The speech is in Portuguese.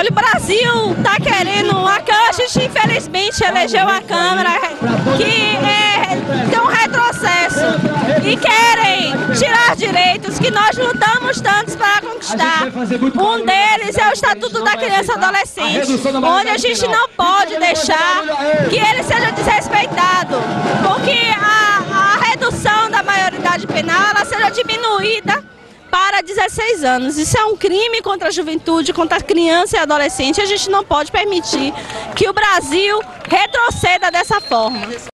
Olha, o Brasil está querendo a gente infelizmente elegeu uma Câmara que tem um retrocesso e querem tirar direitos que nós lutamos tantos para conquistar. Um deles é o Estatuto da Criança e Adolescente, onde a gente não pode deixar que ele seja desrespeitado, porque a redução da maioridade penal ela seja diminuída para 16 anos. Isso é um crime contra a juventude, contra a criança e adolescente. A gente não pode permitir que o Brasil retroceda dessa forma.